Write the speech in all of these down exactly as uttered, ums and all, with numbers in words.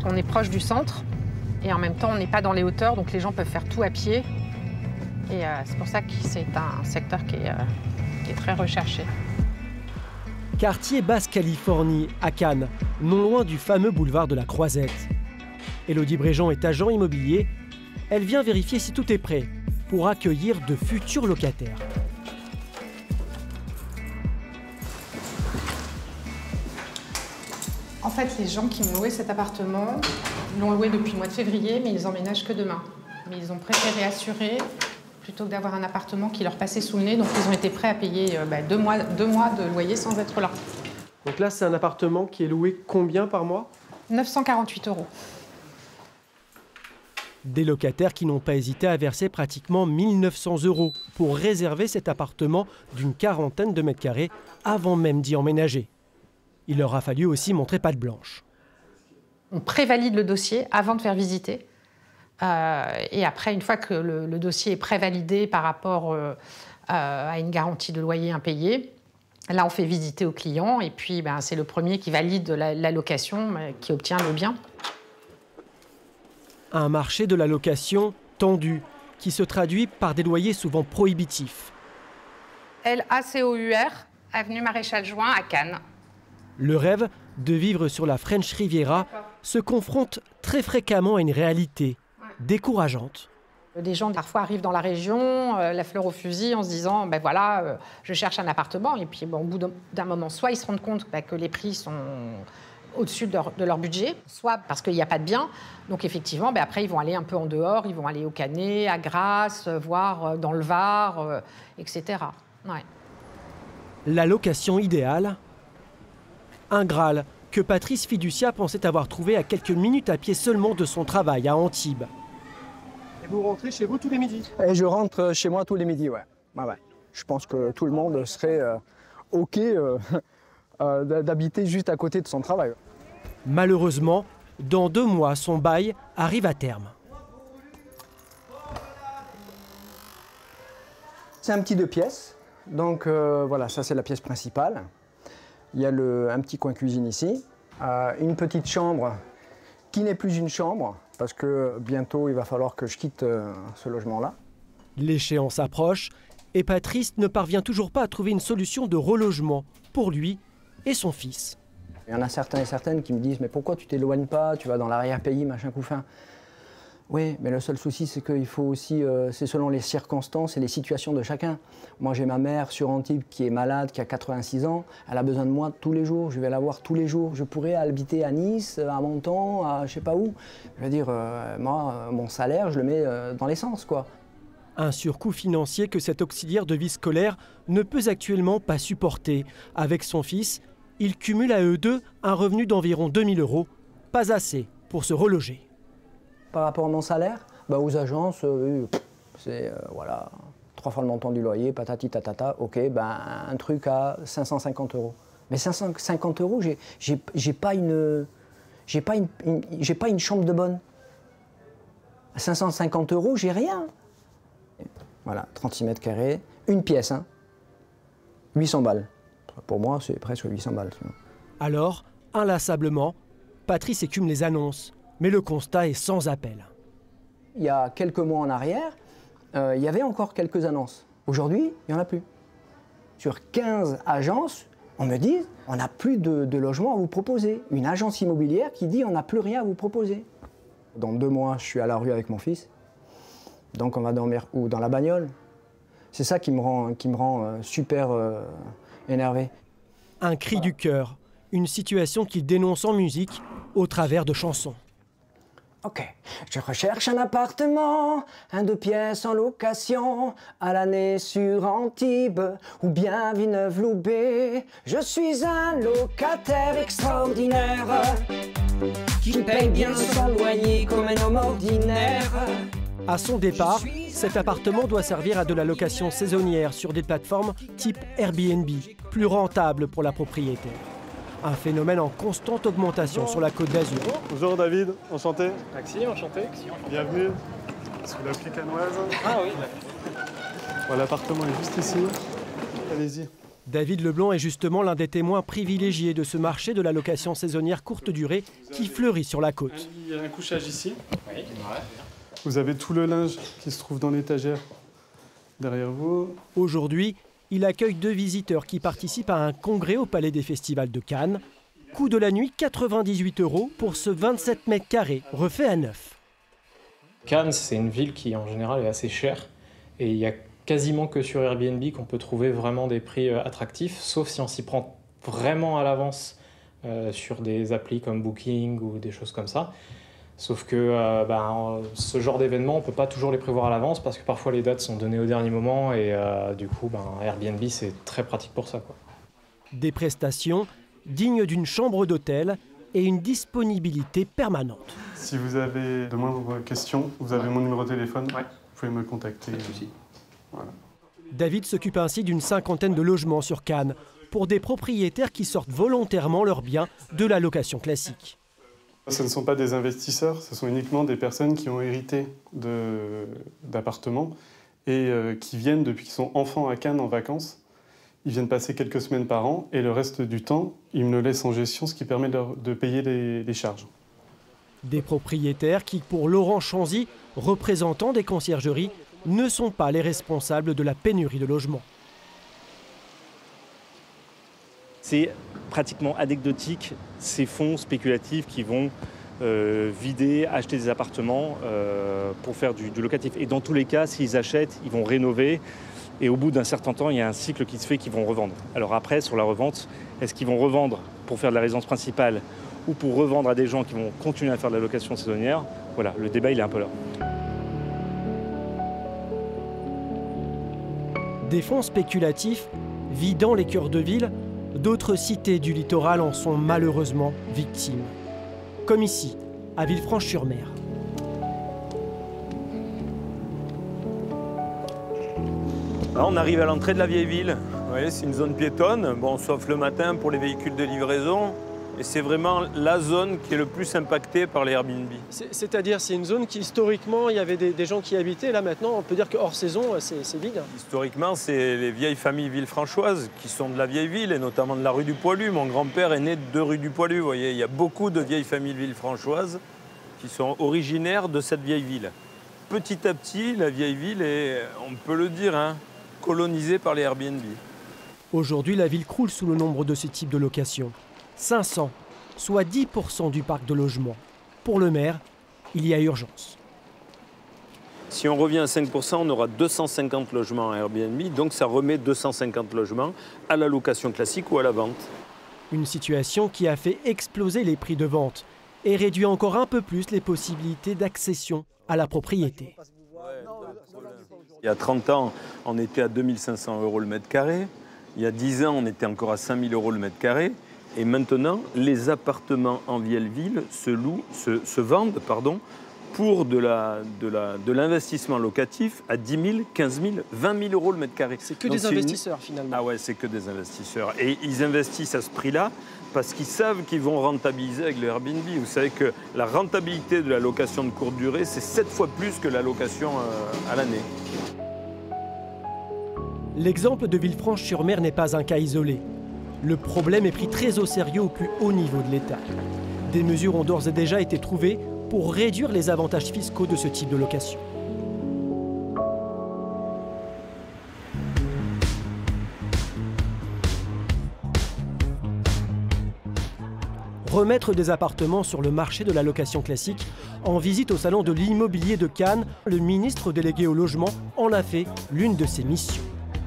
qu'on est proche du centre et en même temps, on n'est pas dans les hauteurs, donc les gens peuvent faire tout à pied. Et euh, c'est pour ça que c'est un secteur qui est, euh, qui est très recherché. Quartier Basse-Californie, à Cannes, non loin du fameux boulevard de la Croisette. Élodie Bréjean est agent immobilier. Elle vient vérifier si tout est prêt pour accueillir de futurs locataires. En fait, les gens qui ont loué cet appartement l'ont loué depuis le mois de février, mais ils emménagent que demain. Mais ils ont préféré assurer plutôt que d'avoir un appartement qui leur passait sous le nez. Donc, ils ont été prêts à payer euh, bah, deux, mois, deux mois de loyer sans être là. Donc là, c'est un appartement qui est loué combien par mois? neuf cent quarante-huit euros. Des locataires qui n'ont pas hésité à verser pratiquement mille neuf cents euros pour réserver cet appartement d'une quarantaine de mètres carrés avant même d'y emménager. Il leur a fallu aussi montrer patte blanche. On prévalide le dossier avant de faire visiter. Euh, et après, une fois que le, le dossier est prévalidé par rapport euh, à une garantie de loyer impayé, là, on fait visiter au client. Et puis, ben, c'est le premier qui valide la, la location, euh, qui obtient le bien. Un marché de la location tendu, qui se traduit par des loyers souvent prohibitifs. L A C O U R, avenue Maréchal Juin à Cannes. Le rêve de vivre sur la French Riviera se confronte très fréquemment à une réalité décourageante. Des gens parfois arrivent dans la région, euh, la fleur au fusil, en se disant ben voilà, euh, je cherche un appartement. Et puis bon, au bout d'un moment, soit ils se rendent compte ben, que les prix sont au-dessus de leur, de leur budget, soit parce qu'il n'y a pas de bien. Donc effectivement, ben, après, ils vont aller un peu en dehors, ils vont aller au Canet, à Grasse, voire dans le Var, euh, et cetera. Ouais. La location idéale, un Graal que Patrice Fiducia pensait avoir trouvé à quelques minutes à pied seulement de son travail à Antibes. Et vous rentrez chez vous tous les midis? Et je rentre chez moi tous les midis, ouais. Ouais, ouais. Je pense que tout le monde serait euh, OK euh, euh, d'habiter juste à côté de son travail. Malheureusement, dans deux mois, son bail arrive à terme. C'est un petit deux pièces. Donc euh, voilà, ça c'est la pièce principale. Il y a le, un petit coin cuisine ici, euh, une petite chambre qui n'est plus une chambre, parce que bientôt il va falloir que je quitte euh, ce logement-là. L'échéance approche et Patrice ne parvient toujours pas à trouver une solution de relogement pour lui et son fils. Il y en a certains et certaines qui me disent « mais pourquoi tu t'éloignes pas, tu vas dans l'arrière-pays, machin couffin ». Oui, mais le seul souci, c'est qu'il faut aussi, euh, c'est selon les circonstances et les situations de chacun. Moi, j'ai ma mère sur Antibes qui est malade, qui a quatre-vingt-six ans. Elle a besoin de moi tous les jours. Je vais la voir tous les jours. Je pourrais habiter à Nice, à Menton, à je sais pas où. Je veux dire, euh, moi, euh, mon salaire, je le mets euh, dans l'essence, quoi. Un surcoût financier que cet auxiliaire de vie scolaire ne peut actuellement pas supporter. Avec son fils, il cumule à eux deux un revenu d'environ deux mille euros. Pas assez pour se reloger. Par rapport à mon salaire, bah aux agences, euh, c'est euh, voilà, trois fois le montant du loyer, patati tatata, ok, ben un truc à cinq cent cinquante euros. Mais cinq cent cinquante euros, j'ai j'ai pas une, j'ai pas une, une j'ai pas une chambre de bonne. À cinq cent cinquante euros, j'ai rien. Voilà, trente-six mètres carrés, une pièce, hein, huit cents balles. Pour moi, c'est presque huit cents balles. Alors, inlassablement, Patrice écume les annonces. Mais le constat est sans appel. Il y a quelques mois en arrière, euh, il y avait encore quelques annonces. Aujourd'hui, il n'y en a plus. Sur quinze agences, on me dit on n'a plus de, de logements à vous proposer. Une agence immobilière qui dit on n'a plus rien à vous proposer. Dans deux mois, je suis à la rue avec mon fils. Donc on va dormir où? Dans la bagnole. C'est ça qui me rend, qui me rend euh, super euh, énervé. Un cri du cœur, une situation qu'il dénonce en musique au travers de chansons. Ok, je recherche un appartement, un deux pièces en location, à l'année sur Antibes ou bien Villeneuve-Loubet. Je suis un locataire extraordinaire qui paye bien son loyer comme un homme ordinaire. À son départ, cet appartement doit servir à de la location saisonnière sur des plateformes type Airbnb, plus rentable pour la propriétaire. Un phénomène en constante augmentation Bonjour. sur la Côte d'Azur. Bonjour David, enchanté. Maxime, enchanté. Bienvenue sous la pluie canoise. Ah oui. Bon, l'appartement est juste ici. Allez-y. David Leblanc est justement l'un des témoins privilégiés de ce marché de la location saisonnière courte durée qui fleurit sur la côte. Il y a un couchage ici. Oui. Vous avez tout le linge qui se trouve dans l'étagère derrière vous. Aujourd'hui, il accueille deux visiteurs qui participent à un congrès au Palais des Festivals de Cannes. Coût de la nuit, quatre-vingt-dix-huit euros pour ce vingt-sept mètres carrés refait à neuf. Cannes, c'est une ville qui en général est assez chère et il y a quasiment que sur Airbnb qu'on peut trouver vraiment des prix attractifs, sauf si on s'y prend vraiment à l'avance euh, sur des applis comme Booking ou des choses comme ça. Sauf que euh, ben, ce genre d'événements, on ne peut pas toujours les prévoir à l'avance parce que parfois les dates sont données au dernier moment et euh, du coup, ben, Airbnb, c'est très pratique pour ça, quoi. Des prestations dignes d'une chambre d'hôtel et une disponibilité permanente. Si vous avez de moindres questions, vous avez mon numéro de téléphone, ouais. Vous pouvez me contacter. Voilà. David s'occupe ainsi d'une cinquantaine de logements sur Cannes pour des propriétaires qui sortent volontairement leurs biens de la location classique. Ce ne sont pas des investisseurs, ce sont uniquement des personnes qui ont hérité d'appartements et euh, qui viennent depuis qu'ils sont enfants à Cannes en vacances. Ils viennent passer quelques semaines par an et le reste du temps, ils me le laissent en gestion, ce qui permet de, leur, de payer les, les charges. Des propriétaires qui, pour Laurent Chanzy, représentant des conciergeries, ne sont pas les responsables de la pénurie de logements. C'est pratiquement anecdotique ces fonds spéculatifs qui vont euh, vider, acheter des appartements euh, pour faire du, du locatif. Et dans tous les cas, s'ils achètent, ils vont rénover. Et au bout d'un certain temps, il y a un cycle qui se fait qu'ils vont revendre. Alors après, sur la revente, est-ce qu'ils vont revendre pour faire de la résidence principale ou pour revendre à des gens qui vont continuer à faire de la location saisonnière? Voilà, le débat il est un peu là. Des fonds spéculatifs vidant les cœurs de ville, d'autres cités du littoral en sont malheureusement victimes. Comme ici, à Villefranche-sur-Mer. On arrive à l'entrée de la vieille ville. Vous voyez, c'est une zone piétonne, bon, sauf le matin pour les véhicules de livraison. Et c'est vraiment la zone qui est le plus impactée par les Airbnb. C'est-à-dire, c'est une zone qui, historiquement, il y avait des, des gens qui y habitaient. Là, maintenant, on peut dire que hors saison, c'est vide. Historiquement, c'est les vieilles familles villefranchoises qui sont de la vieille ville, et notamment de la rue du Poilu. Mon grand-père est né de rue du Poilu. Vous voyez, il y a beaucoup de vieilles familles villefranchoises qui sont originaires de cette vieille ville. Petit à petit, la vieille ville est, on peut le dire, hein, colonisée par les Airbnb. Aujourd'hui, la ville croule sous le nombre de ce type de locations. cinq cents, soit dix pour cent du parc de logements. Pour le maire, il y a urgence. Si on revient à cinq pour cent, on aura deux cent cinquante logements à Airbnb, donc ça remet deux cent cinquante logements à la location classique ou à la vente. Une situation qui a fait exploser les prix de vente et réduit encore un peu plus les possibilités d'accession à la propriété. Il y a trente ans, on était à deux mille cinq cents euros le mètre carré. Il y a dix ans, on était encore à cinq mille euros le mètre carré. Et maintenant, les appartements en vieille ville se, louent, se, se vendent pardon, pour de l'investissement de de locatif à dix mille, quinze mille, vingt mille euros le mètre carré. C'est que Donc des investisseurs une... finalement. Ah ouais, c'est que des investisseurs. Et ils investissent à ce prix-là parce qu'ils savent qu'ils vont rentabiliser avec le Airbnb. Vous savez que la rentabilité de la location de courte durée, c'est sept fois plus que la location euh, à l'année. L'exemple de Villefranche-sur-Mer n'est pas un cas isolé. Le problème est pris très au sérieux au plus haut niveau de l'État. Des mesures ont d'ores et déjà été trouvées pour réduire les avantages fiscaux de ce type de location. Remettre des appartements sur le marché de la location classique. En visite au salon de l'immobilier de Cannes, le ministre délégué au logement en a fait l'une de ses missions.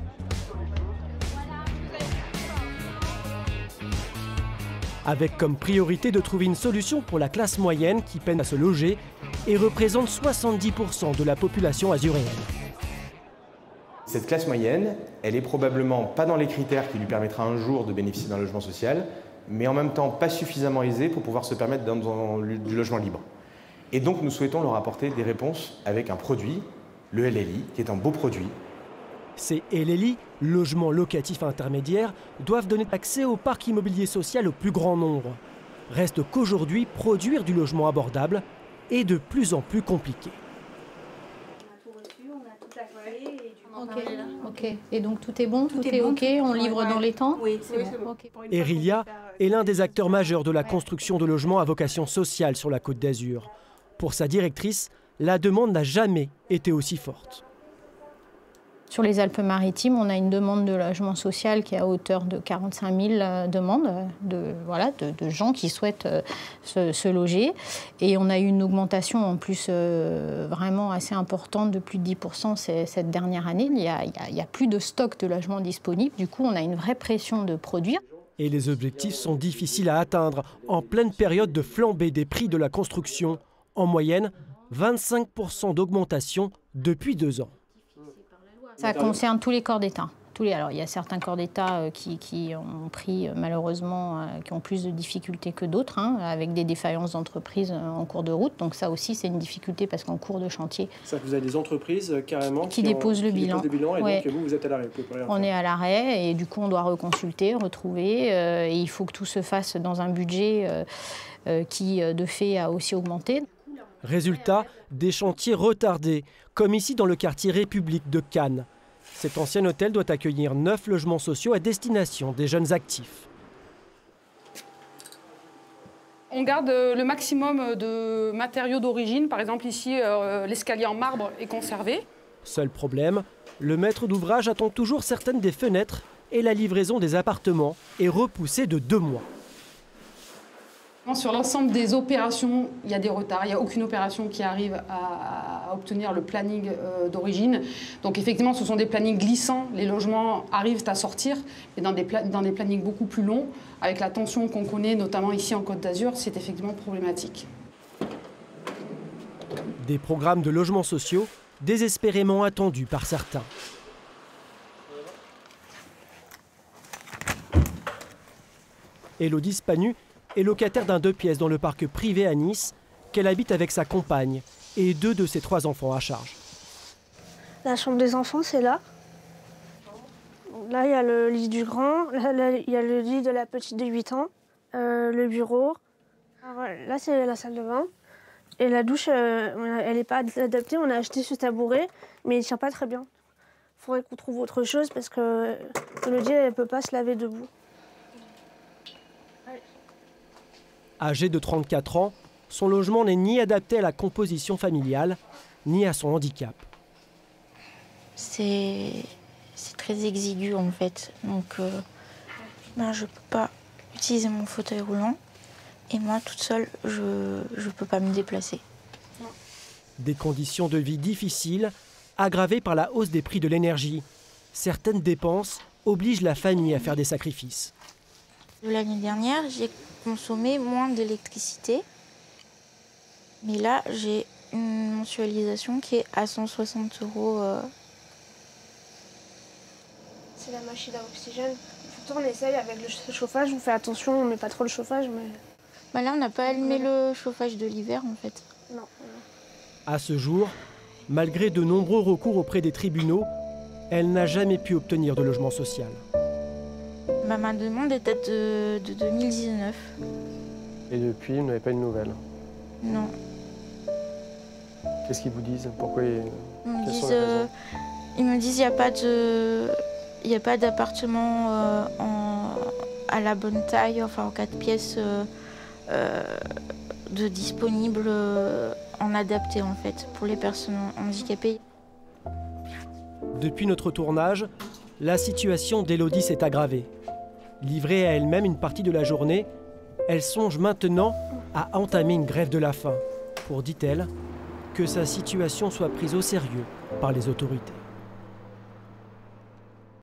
Avec comme priorité de trouver une solution pour la classe moyenne qui peine à se loger et représente soixante-dix pour cent de la population azuréenne. Cette classe moyenne, elle est probablement pas dans les critères qui lui permettra un jour de bénéficier d'un logement social, mais en même temps pas suffisamment aisée pour pouvoir se permettre dans, dans du logement libre. Et donc nous souhaitons leur apporter des réponses avec un produit, le L L I, qui est un beau produit. Ces L L I, logements locatifs intermédiaires, doivent donner accès au parc immobilier social au plus grand nombre. Reste qu'aujourd'hui, produire du logement abordable est de plus en plus compliqué. Ok, ok. Et donc tout est bon, tout, tout est, est bon, ok, on livre ouais, dans les temps? Oui, c'est bon. bon. Okay. Erilia est l'un des acteurs majeurs de la construction de logements à vocation sociale sur la Côte d'Azur. Pour sa directrice, la demande n'a jamais été aussi forte. Sur les Alpes-Maritimes, on a une demande de logement social qui est à hauteur de quarante-cinq mille demandes de, voilà, de, de gens qui souhaitent euh, se, se loger. Et on a eu une augmentation en plus euh, vraiment assez importante de plus de dix pour cent cette dernière année. Il y, a, il, y a, il y a plus de stock de logements disponibles. Du coup, on a une vraie pression de produire. Et les objectifs sont difficiles à atteindre en pleine période de flambée des prix de la construction. En moyenne, vingt-cinq pour cent d'augmentation depuis deux ans. Ça concerne tous les corps d'État. Tous les, alors, il y a certains corps d'État qui, qui ont pris, malheureusement, qui ont plus de difficultés que d'autres, hein, avec des défaillances d'entreprises en cours de route. Donc ça aussi, c'est une difficulté parce qu'en cours de chantier... Ça, vous avez des entreprises carrément qui, qui déposent ont, le qui bilan. Déposent le bilan et ouais. donc vous, vous êtes à l'arrêt. On est à l'arrêt et du coup, on doit reconsulter, retrouver. Euh, et il faut que tout se fasse dans un budget euh, euh, qui, de fait, a aussi augmenté. Résultat, des chantiers retardés, comme ici dans le quartier République de Cannes. Cet ancien hôtel doit accueillir neuf logements sociaux à destination des jeunes actifs. On garde le maximum de matériaux d'origine. Par exemple, ici, euh, l'escalier en marbre est conservé. Seul problème, le maître d'ouvrage attend toujours certaines des fenêtres et la livraison des appartements est repoussée de deux mois. Sur l'ensemble des opérations, il y a des retards. Il n'y a aucune opération qui arrive à, à obtenir le planning euh, d'origine. Donc effectivement, ce sont des plannings glissants. Les logements arrivent à sortir, mais dans des, dans des plannings beaucoup plus longs. Avec la tension qu'on connaît, notamment ici en Côte d'Azur, c'est effectivement problématique. Des programmes de logements sociaux désespérément attendus par certains. Élodie Spanu est locataire d'un deux pièces dans le parc privé à Nice, qu'elle habite avec sa compagne et deux de ses trois enfants à charge. La chambre des enfants, c'est là. Là, il y a le lit du grand, là, là, il y a le lit de la petite de huit ans, euh, le bureau. Là, c'est la salle de bain. Et la douche, euh, elle n'est pas adaptée. On a acheté ce tabouret, mais il ne tient pas très bien. Il faudrait qu'on trouve autre chose parce que Élodie, elle ne peut pas se laver debout. Âgé de trente-quatre ans, son logement n'est ni adapté à la composition familiale, ni à son handicap. C'est très exigu en fait, donc euh, ben, je ne peux pas utiliser mon fauteuil roulant et moi toute seule, je ne peux pas me déplacer. Des conditions de vie difficiles, aggravées par la hausse des prix de l'énergie. Certaines dépenses obligent la famille à faire des sacrifices. L'année dernière, j'ai consommé moins d'électricité. Mais là, j'ai une mensualisation qui est à cent soixante euros. Euh... C'est la machine à oxygène. Pourtant, on essaye avec le chauffage. On fait attention, on ne met pas trop le chauffage. Mais... Bah là, on n'a pas allumé le chauffage de l'hiver, en fait. Non, non. À ce jour, malgré de nombreux recours auprès des tribunaux, elle n'a jamais pu obtenir de logement social. Bah, ma demande est date de, de deux mille dix-neuf. Et depuis, vous n'avez pas une nouvelle? Non. Qu'est-ce qu'ils vous disent? Pourquoi ils... Ils me disent, euh, ils me disent, il n'y a pas de, il n'y a pas d'appartement euh, en, à la bonne taille, enfin en quatre pièces, euh, euh, de disponible euh, en adapté en fait pour les personnes handicapées. Depuis notre tournage, la situation d'Élodie s'est aggravée. Livrée à elle-même une partie de la journée, elle songe maintenant à entamer une grève de la faim pour, dit-elle, que sa situation soit prise au sérieux par les autorités.